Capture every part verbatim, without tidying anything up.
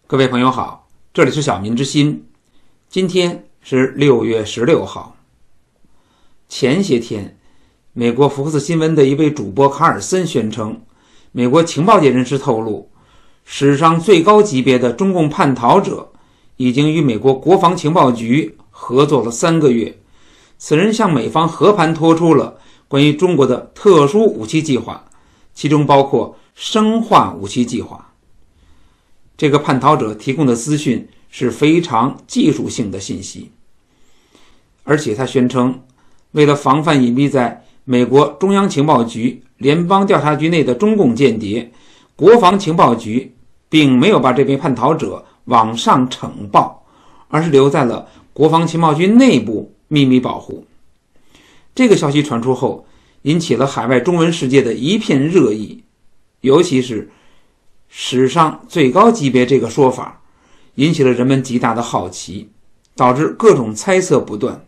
各位朋友好，这里是小民之心。今天是六月十六号。前些天，美国福克斯新闻的一位主播卡尔森宣称，美国情报界人士透露，史上最高级别的中共叛逃者已经与美国国防情报局合作了三个月。此人向美方和盘托出了关于中国的特殊武器计划，其中包括生化武器计划。这个叛逃者提供的资讯是非常技术性的信息，而且他宣称，为了防范隐蔽在美国中央情报局、联邦调查局内的中共间谍，国防情报局并没有把这位叛逃者往上呈报，而是留在了国防情报局内部秘密保护。这个消息传出后，引起了海外中文世界的一片热议，尤其是史上最高级别这个说法引起了人们极大的好奇，导致各种猜测不断。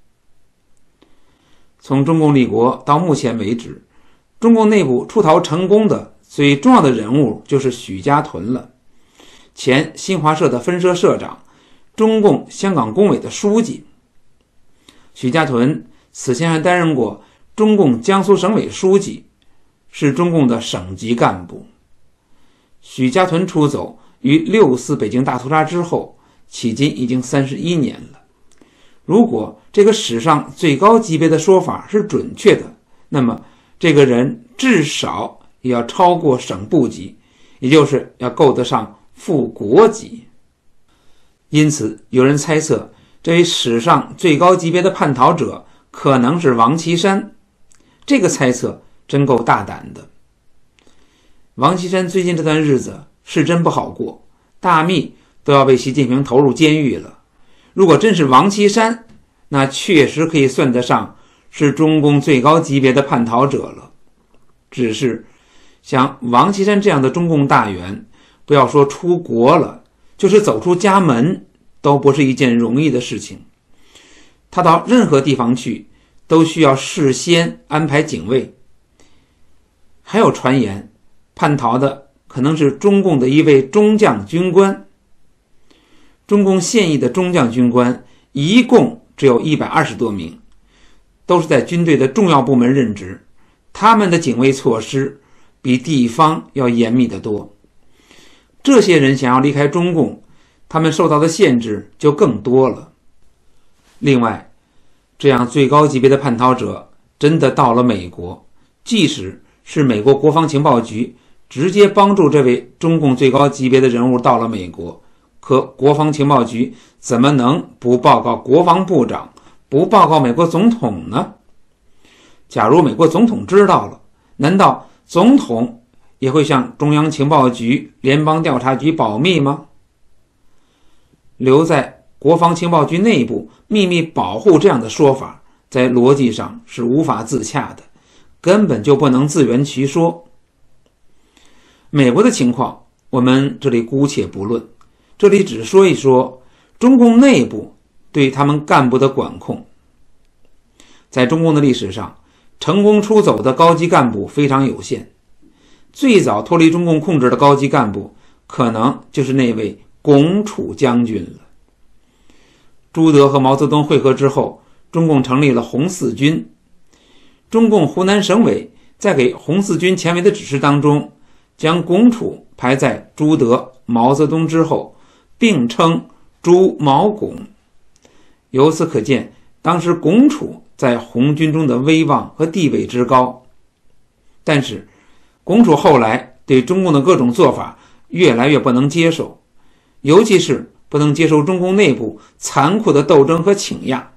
从中共立国到目前为止，中共内部出逃成功的最重要的人物就是许家屯了，前新华社的分社社长，中共香港工委的书记。许家屯此前还担任过中共江苏省委书记，是中共的省级干部。许家屯出走于六四北京大屠杀之后，迄今已经三十一年了。如果这个史上最高级别的说法是准确的，那么这个人至少也要超过省部级，也就是要够得上副国级。因此有人猜测，这位史上最高级别的叛逃者可能是王岐山。这个猜测真够大胆的。王岐山最近这段日子是真不好过，大秘都要被习近平投入监狱了。如果真是王岐山，那确实可以算得上是中共最高级别的叛逃者了。只是像王岐山这样的中共大员，不要说出国了，就是走出家门都不是一件容易的事情。他到任何地方去都需要事先安排警卫。还有传言，叛逃的可能是中共的一位中将军官。中共现役的中将军官一共只有一百二十多名，都是在军队的重要部门任职，他们的警卫措施比地方要严密得多。这些人想要离开中共，他们受到的限制就更多了。另外，这样最高级别的叛逃者真的到了美国，即使是美国国防情报局直接帮助这位中共最高级别的人物到了美国，可国防情报局怎么能不报告国防部长，不报告美国总统呢？假如美国总统知道了，难道总统也会向中央情报局、联邦调查局保密吗？留在国防情报局内部秘密保护这样的说法，在逻辑上是无法自洽的，根本就不能自圆其说。美国的情况我们这里姑且不论，这里只说一说中共内部对他们干部的管控。在中共的历史上，成功出走的高级干部非常有限，最早脱离中共控制的高级干部可能就是那位龚楚将军了。朱德和毛泽东会合之后，中共成立了红四军。中共湖南省委在给红四军前委的指示当中，将龚楚排在朱德、毛泽东之后，并称朱毛龚。由此可见，当时龚楚在红军中的威望和地位之高。但是龚楚后来对中共的各种做法越来越不能接受，尤其是不能接受中共内部残酷的斗争和倾轧。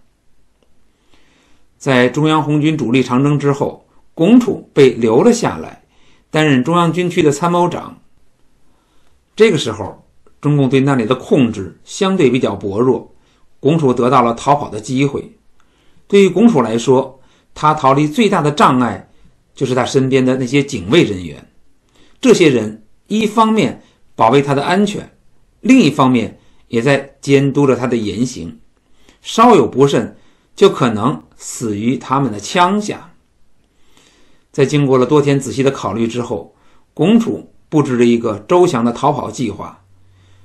在中央红军主力长征之后，龚楚被留了下来，担任中央军区的参谋长。这个时候，中共对那里的控制相对比较薄弱，龚楚得到了逃跑的机会。对于龚楚来说，他逃离最大的障碍就是他身边的那些警卫人员。这些人一方面保卫他的安全，另一方面也在监督着他的言行，稍有不慎就可能死于他们的枪下。在经过了多天仔细的考虑之后，龚楚布置了一个周详的逃跑计划。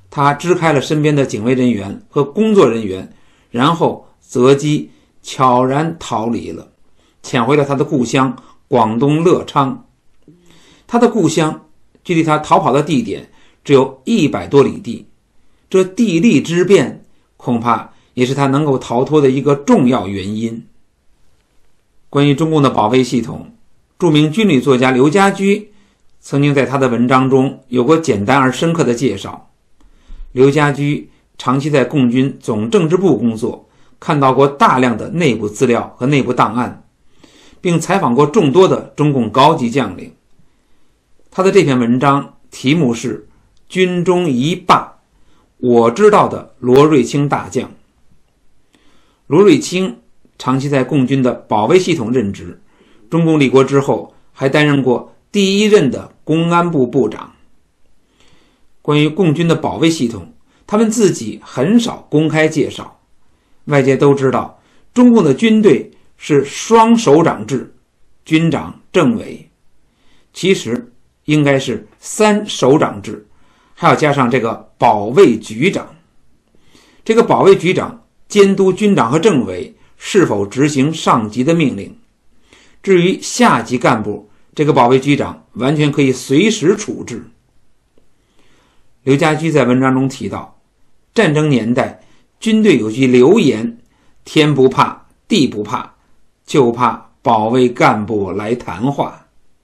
他支开了身边的警卫人员和工作人员，然后择机悄然逃离了，潜回了他的故乡广东乐昌。他的故乡距离他逃跑的地点只有一百多里地，这地利之便恐怕也是他能够逃脱的一个重要原因。关于中共的保卫系统，著名军旅作家刘家驹曾经在他的文章中有过简单而深刻的介绍。刘家驹长期在共军总政治部工作，看到过大量的内部资料和内部档案，并采访过众多的中共高级将领。他的这篇文章题目是《军中一霸：我知道的罗瑞卿大将》。罗瑞卿长期在共军的保卫系统任职，中共立国之后还担任过第一任的公安部部长。关于共军的保卫系统，他们自己很少公开介绍。外界都知道，中共的军队是双首长制，军长、政委。其实应该是三首长制，还要加上这个保卫局长。这个保卫局长监督军长和政委是否执行上级的命令。至于下级干部，这个保卫局长完全可以随时处置。刘家驹在文章中提到，战争年代军队有句流言，天不怕地不怕，就怕保卫干部来谈话。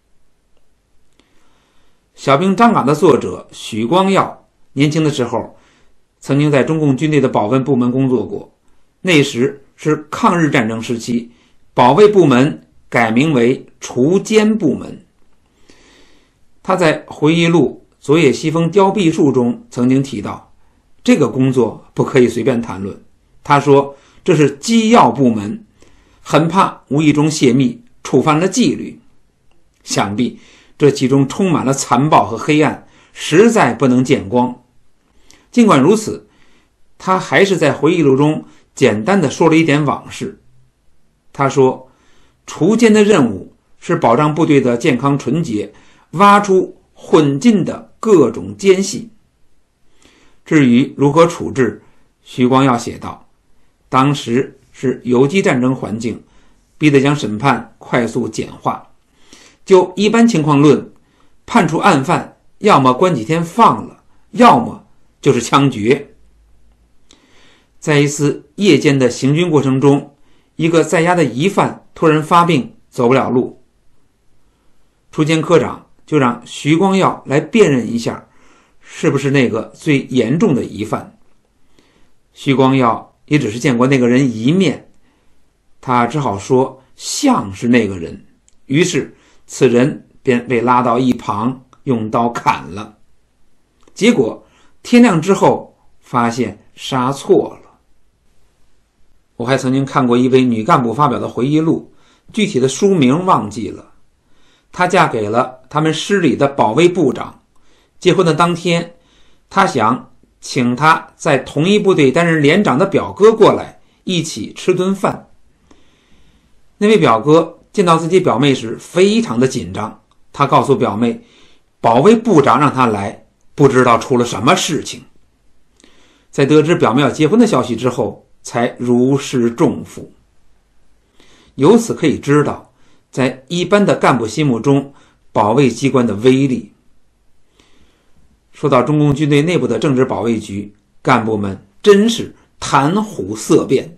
小兵张嘎的作者许光耀年轻的时候曾经在中共军队的保卫部门工作过，那时是抗日战争时期，保卫部门改名为除奸部门。他在回忆录《昨夜西风凋碧树》中曾经提到，这个工作不可以随便谈论。他说这是机要部门，很怕无意中泄密，触犯了纪律。想必这其中充满了残暴和黑暗，实在不能见光。尽管如此，他还是在回忆录中简单的说了一点往事。他说，除奸的任务是保障部队的健康纯洁，挖出混进的各种奸细。至于如何处置，徐光耀写道，当时是游击战争环境，逼得将审判快速简化。就一般情况论，判处案犯要么关几天放了，要么就是枪决。在一次夜间的行军过程中，一个在押的疑犯突然发病，走不了路。除奸科长就让徐光耀来辨认一下，是不是那个最严重的疑犯。徐光耀也只是见过那个人一面，他只好说像是那个人，于是此人便被拉到一旁，用刀砍了。结果天亮之后发现杀错了。我还曾经看过一位女干部发表的回忆录，具体的书名忘记了。她嫁给了他们师里的保卫部长，结婚的当天，她想请他在同一部队担任连长的表哥过来一起吃顿饭。那位表哥见到自己表妹时非常的紧张，他告诉表妹，保卫部长让他来，不知道出了什么事情。在得知表妹要结婚的消息之后，才如释重负。由此可以知道，在一般的干部心目中，保卫机关的威力。说到中共军队内部的政治保卫局，干部们真是谈虎色变。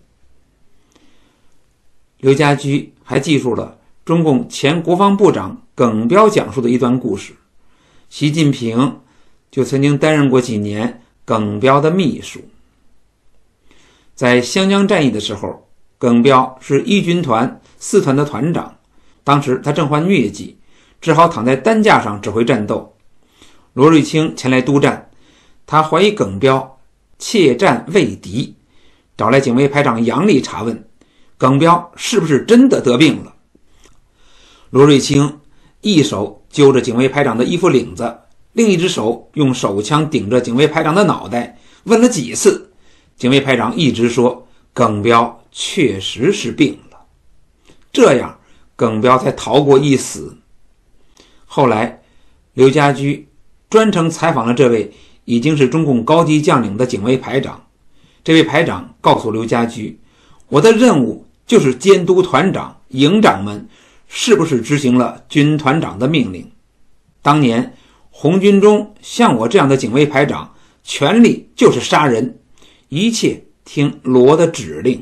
刘家驹还记述了中共前国防部长耿彪讲述的一段故事。习近平就曾经担任过几年耿彪的秘书。在湘江战役的时候，耿彪是一军团四团的团长，当时他正患疟疾，只好躺在担架上指挥战斗。罗瑞卿前来督战，他怀疑耿彪怯战畏敌，找来警卫排长杨力查问耿彪是不是真的得病了。罗瑞卿一手揪着警卫排长的衣服领子，另一只手用手枪顶着警卫排长的脑袋，问了几次，警卫排长一直说耿彪确实是病了，这样耿彪才逃过一死。后来刘家驹专程采访了这位已经是中共高级将领的警卫排长。这位排长告诉刘家驹，我的任务就是监督团长、营长们是不是执行了军团长的命令。当年红军中像我这样的警卫排长，权力就是杀人，一切听罗的指令。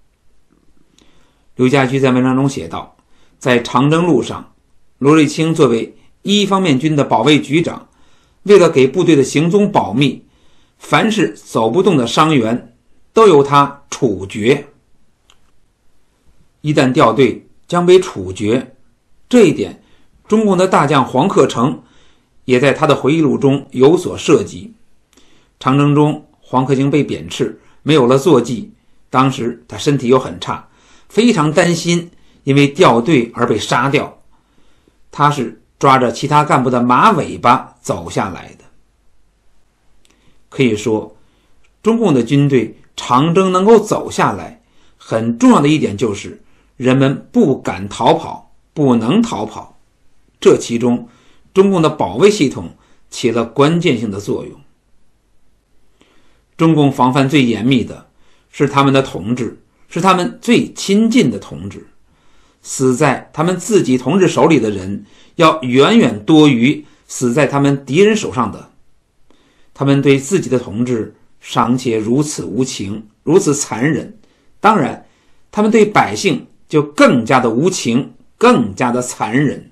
刘家驹在文章中写道，在长征路上，罗瑞卿作为一方面军的保卫局长，为了给部队的行踪保密，凡是走不动的伤员都由他处决。一旦掉队将被处决，这一点中共的大将黄克诚也在他的回忆录中有所涉及。长征中黄克诚被贬斥，没有了坐骑，当时他身体又很差，非常担心因为掉队而被杀掉，他是抓着其他干部的马尾巴走下来的。可以说，中共的军队长征能够走下来，很重要的一点就是人们不敢逃跑，不能逃跑。这其中，中共的保卫系统起了关键性的作用。中共防范最严密的是他们的同志，是他们最亲近的同志。死在他们自己同志手里的人，要远远多于死在他们敌人手上的。他们对自己的同志尚且如此无情，如此残忍，当然他们对百姓就更加的无情，更加的残忍。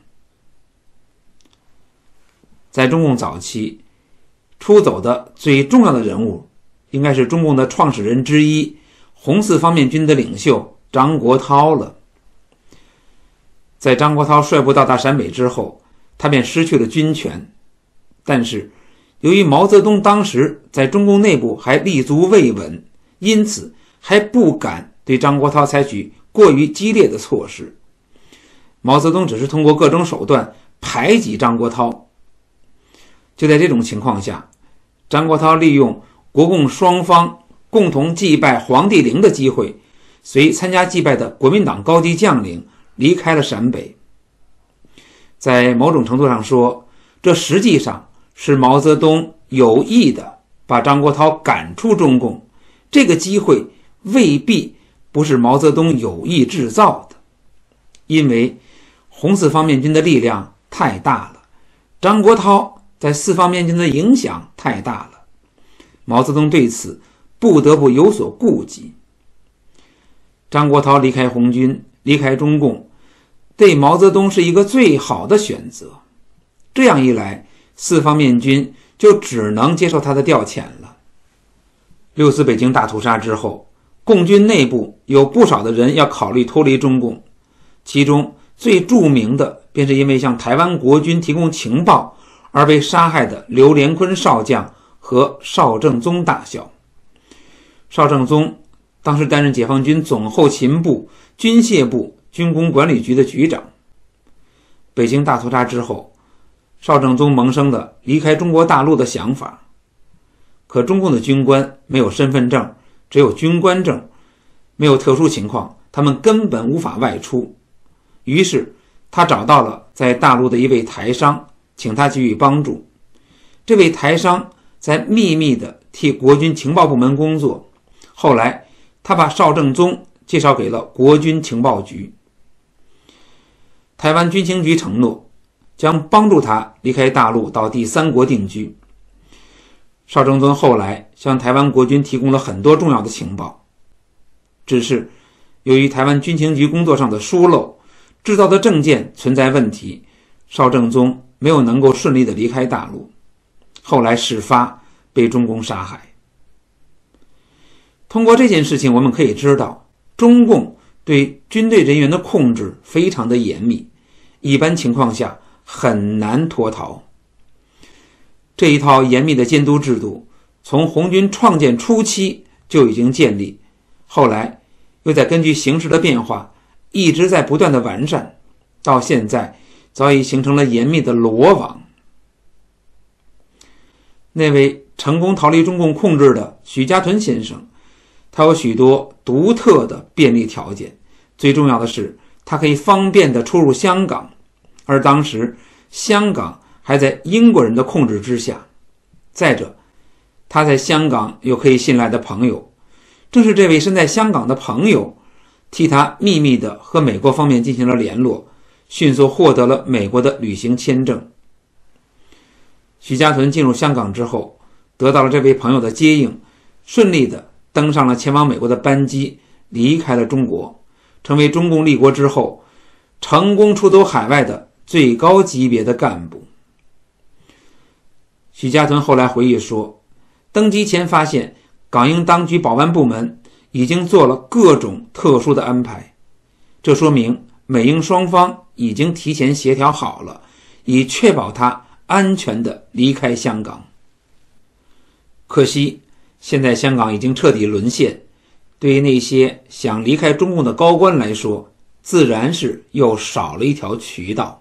在中共早期，出走的最重要的人物应该是中共的创始人之一，红四方面军的领袖张国焘了。在张国焘率部到达陕北之后，他便失去了军权，但是由于毛泽东当时在中共内部还立足未稳，因此还不敢对张国焘采取过于激烈的措施。毛泽东只是通过各种手段排挤张国焘。就在这种情况下，张国焘利用国共双方共同祭拜黄帝陵的机会，随参加祭拜的国民党高级将领离开了陕北。在某种程度上说，这实际上是毛泽东有意的把张国焘赶出中共，这个机会未必不是毛泽东有意制造的。因为红四方面军的力量太大了，张国焘在四方面军的影响太大了，毛泽东对此不得不有所顾忌。张国焘离开红军，离开中共，对毛泽东是一个最好的选择。这样一来，四方面军就只能接受他的调遣了。六四北京大屠杀之后，共军内部有不少的人要考虑脱离中共，其中最著名的便是因为向台湾国军提供情报而被杀害的刘连坤少将和邵正宗大校。邵正宗当时担任解放军总后勤部、军械部、军工管理局的局长。北京大屠杀之后，邵正宗萌生的离开中国大陆的想法，可中共的军官没有身份证，只有军官证，没有特殊情况，他们根本无法外出。于是他找到了在大陆的一位台商，请他给予帮助。这位台商在秘密地替国军情报部门工作，后来他把邵正宗介绍给了国军情报局。台湾军情局承诺将帮助他离开大陆到第三国定居。邵正宗后来向台湾国军提供了很多重要的情报，只是由于台湾军情局工作上的疏漏，制造的证件存在问题，邵正宗没有能够顺利的离开大陆，后来事发被中共杀害。通过这件事情我们可以知道，中共对军队人员的控制非常的严密，一般情况下很难脱逃。这一套严密的监督制度从红军创建初期就已经建立，后来又在根据形势的变化一直在不断的完善，到现在早已形成了严密的罗网。那位成功逃离中共控制的许家屯先生，他有许多独特的便利条件，最重要的是他可以方便地出入香港，而当时香港还在英国人的控制之下。再者， 他在香港有可以信赖的朋友，正是这位身在香港的朋友替他秘密地和美国方面进行了联络，迅速获得了美国的旅行签证。许家屯进入香港之后，得到了这位朋友的接应，顺利地登上了前往美国的班机，离开了中国，成为中共立国之后成功出走海外的最高级别的干部。许家屯后来回忆说，登机前发现港英当局保安部门已经做了各种特殊的安排，这说明美英双方已经提前协调好了，以确保他安全地离开香港。可惜现在香港已经彻底沦陷，对于那些想离开中共的高官来说，自然是又少了一条渠道。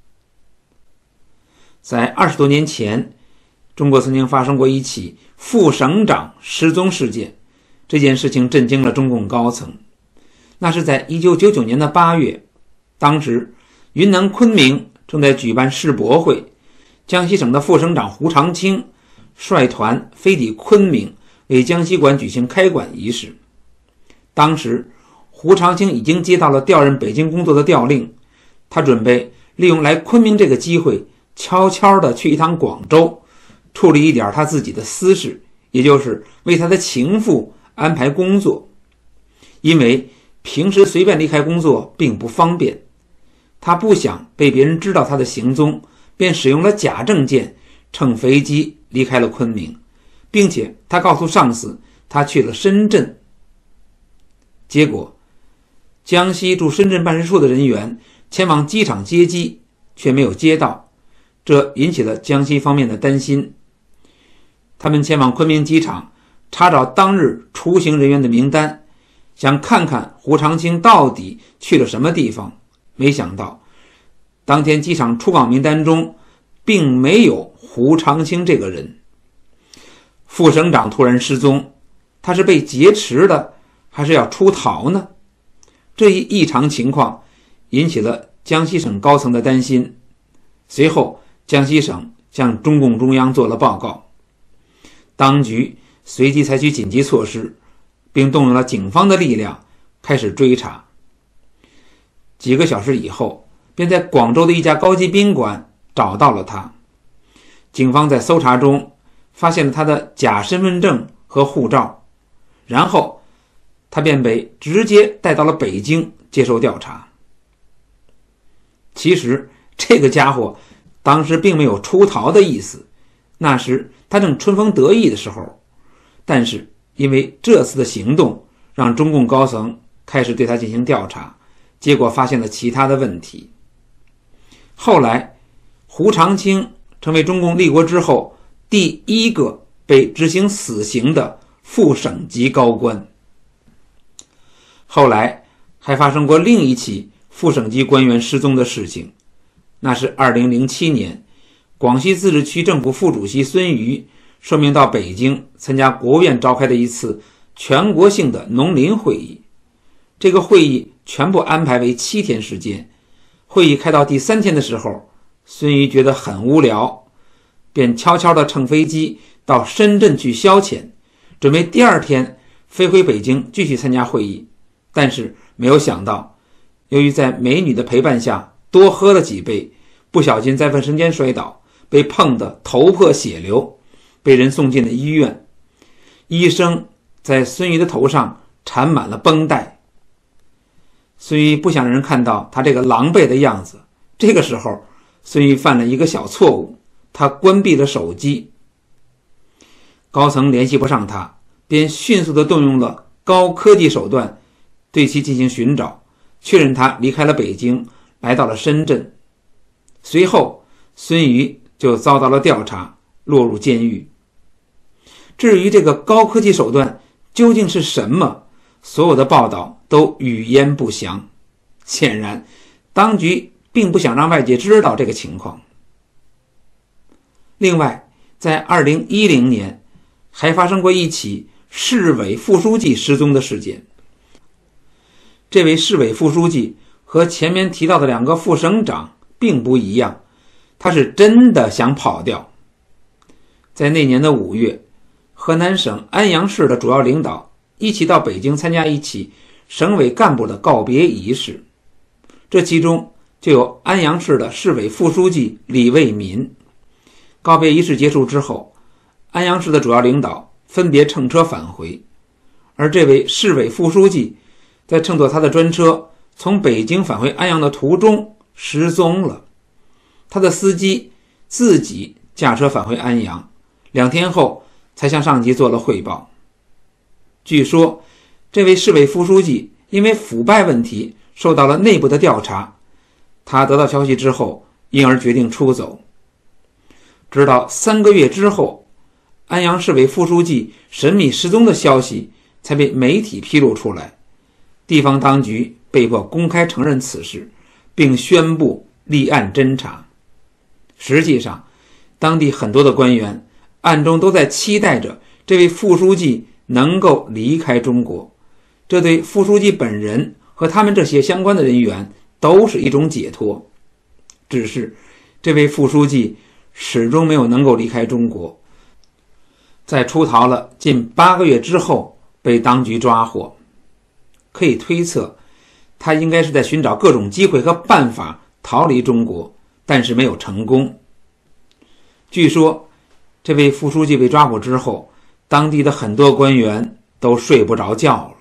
在二十多年前，中国曾经发生过一起副省长失踪事件，这件事情震惊了中共高层。那是在一九九九年的八月，当时云南昆明正在举办世博会，江西省的副省长胡长清率团飞抵昆明，为江西馆举行开馆仪式。当时胡长清已经接到了调任北京工作的调令，他准备利用来昆明这个机会，悄悄地去一趟广州，处理一点他自己的私事，也就是为他的情妇安排工作。因为平时随便离开工作并不方便，他不想被别人知道他的行踪，便使用了假证件，乘飞机离开了昆明，并且他告诉上司他去了深圳。结果江西驻深圳办事处的人员前往机场接机，却没有接到，这引起了江西方面的担心。他们前往昆明机场查找当日出行人员的名单，想看看胡长清到底去了什么地方。没想到当天机场出港名单中并没有胡长清这个人。副省长突然失踪，他是被劫持的还是要出逃呢？这一异常情况引起了江西省高层的担心。随后江西省向中共中央做了报告，当局随即采取紧急措施，并动用了警方的力量开始追查。几个小时以后，便在广州的一家高级宾馆找到了他。警方在搜查中发现了他的假身份证和护照，然后他便被直接带到了北京接受调查。其实这个家伙当时并没有出逃的意思，那时他正春风得意的时候，但是因为这次的行动让中共高层开始对他进行调查，结果发现了其他的问题。后来胡长清成为中共立国之后第一个被执行死刑的副省级高官。后来还发生过另一起副省级官员失踪的事情，那是二零零七年，广西自治区政府副主席孙瑜受命到北京参加国务院召开的一次全国性的农林会议。这个会议全部安排为七天时间，会议开到第三天的时候，孙瑜觉得很无聊，便悄悄地乘飞机到深圳去消遣，准备第二天飞回北京继续参加会议。但是没有想到，由于在美女的陪伴下多喝了几杯，不小心在卫生间摔倒，被碰得头破血流，被人送进了医院。医生在孙瑜的头上缠满了绷带。孙瑜不想让人看到他这个狼狈的样子，这个时候孙瑜犯了一个小错误，他关闭了手机。高层联系不上他，便迅速地动用了高科技手段对其进行寻找，确认他离开了北京，来到了深圳。随后孙瑜就遭到了调查，落入监狱。至于这个高科技手段究竟是什么，所有的报道都语焉不详。显然当局并不想让外界知道这个情况。另外在二零一零年还发生过一起市委副书记失踪的事件。这位市委副书记和前面提到的两个副省长并不一样，他是真的想跑掉。在那年的五月， 河南省安阳市的主要领导一起到北京参加一起省委干部的告别仪式，这其中就有安阳市的市委副书记李卫民。告别仪式结束之后，安阳市的主要领导分别乘车返回，而这位市委副书记在乘坐他的专车从北京返回安阳的途中失踪了。他的司机自己驾车返回安阳，两天后才向上级做了汇报。据说这位市委副书记因为腐败问题受到了内部的调查，他得到消息之后因而决定出走。直到三个月之后，安阳市委副书记神秘失踪的消息才被媒体披露出来，地方当局被迫公开承认此事，并宣布立案侦查。实际上，当地很多的官员暗中都在期待着这位副书记能够离开中国，这对副书记本人和他们这些相关的人员都是一种解脱。只是这位副书记始终没有能够离开中国，在出逃了近八个月之后被当局抓获。可以推测，他应该是在寻找各种机会和办法逃离中国，但是没有成功。据说这位副书记被抓捕之后，当地的很多官员都睡不着觉了。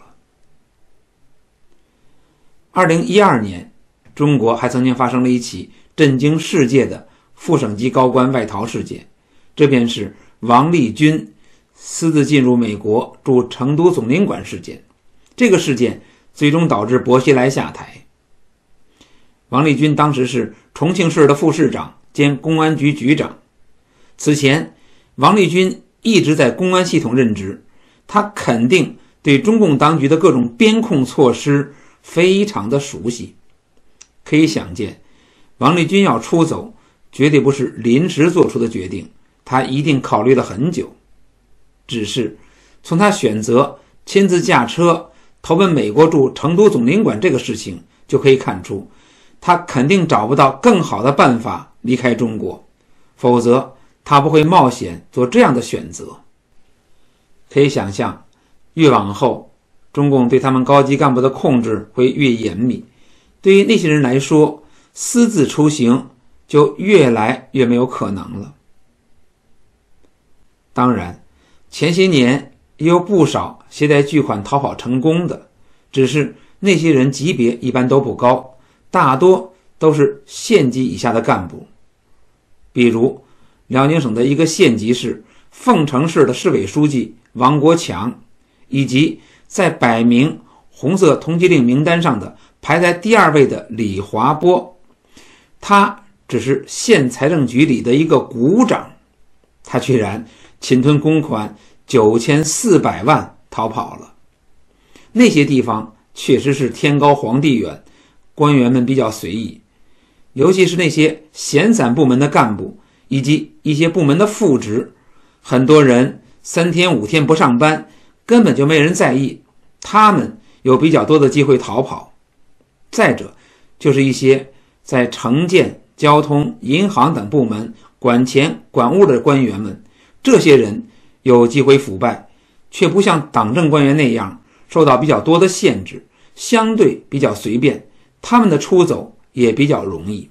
二零一二年，中国还曾经发生了一起震惊世界的副省级高官外逃事件，这便是王立军私自进入美国驻成都总领馆事件。这个事件最终导致薄熙来下台。王立军当时是重庆市的副市长兼公安局局长。此前，王立军一直在公安系统任职，他肯定对中共当局的各种边控措施非常的熟悉。可以想见，王立军要出走绝对不是临时做出的决定，他一定考虑了很久。只是从他选择亲自驾车投奔美国驻成都总领馆这个事情就可以看出，他肯定找不到更好的办法离开中国，否则他不会冒险做这样的选择。可以想象，越往后中共对他们高级干部的控制会越严密，对于那些人来说，私自出行就越来越没有可能了。当然，前些年也有不少携带巨款逃跑成功的，只是那些人级别一般都不高，大多都是县级以下的干部。比如辽宁省的一个县级市凤城市的市委书记王国强，以及在百名红色通缉令名单上的排在第二位的李华波，他只是县财政局里的一个股长，他居然侵吞公款九千四百万逃跑了。那些地方确实是天高皇帝远，官员们比较随意，尤其是那些闲散部门的干部以及一些部门的副职，很多人三天五天不上班，根本就没人在意，他们有比较多的机会逃跑。再者就是一些在城建、交通、银行等部门管钱管物的官员们，这些人有机会腐败，却不像党政官员那样受到比较多的限制，相对比较随便，他们的出走也比较容易。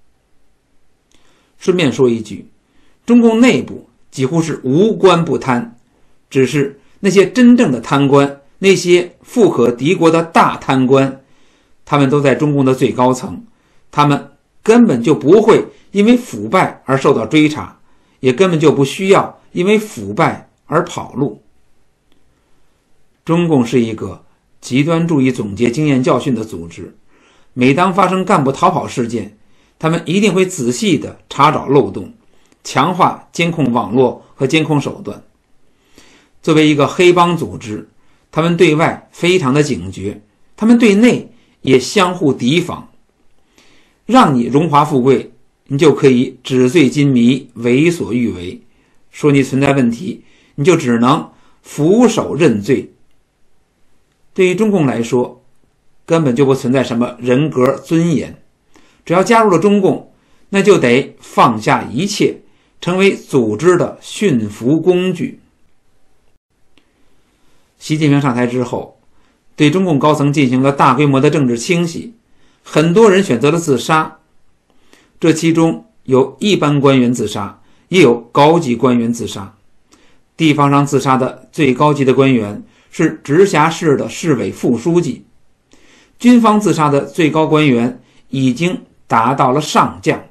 顺便说一句，中共内部几乎是无官不贪，只是那些真正的贪官，那些富可敌国的大贪官，他们都在中共的最高层，他们根本就不会因为腐败而受到追查，也根本就不需要因为腐败而跑路。中共是一个极端主义总结经验教训的组织，每当发生干部逃跑事件，他们一定会仔细地查找漏洞，强化监控网络和监控手段。作为一个黑帮组织，他们对外非常的警觉，他们对内也相互提防。让你荣华富贵，你就可以纸醉金迷，为所欲为；说你存在问题，你就只能俯首认罪。对于中共来说，根本就不存在什么人格尊严，只要加入了中共，那就得放下一切，成为组织的驯服工具。 习近平上台之后，对中共高层进行了大规模的政治清洗，很多人选择了自杀。这其中有一般官员自杀，也有高级官员自杀。地方上自杀的最高级的官员是直辖市的市委副书记，军方自杀的最高官员已经达到了上将。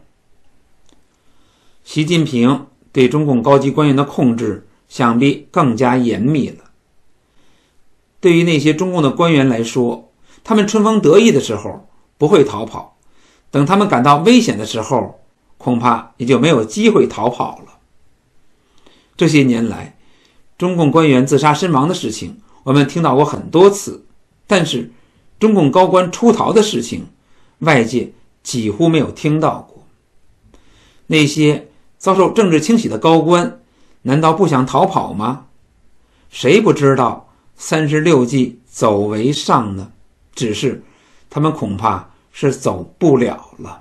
习近平对中共高级官员的控制想必更加严密了。对于那些中共的官员来说，他们春风得意的时候不会逃跑，等他们感到危险的时候，恐怕也就没有机会逃跑了。这些年来，中共官员自杀身亡的事情我们听到过很多次，但是中共高官出逃的事情外界几乎没有听到过。那些遭受政治清洗的高官难道不想逃跑吗？谁不知道三十六计走为上呢？只是他们恐怕是走不了了。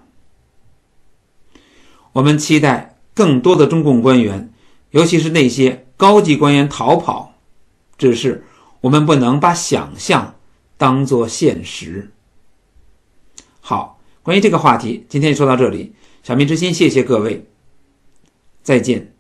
我们期待更多的中共官员，尤其是那些高级官员逃跑，只是我们不能把想象当作现实。好，关于这个话题今天就说到这里，小民之心谢谢各位，再见。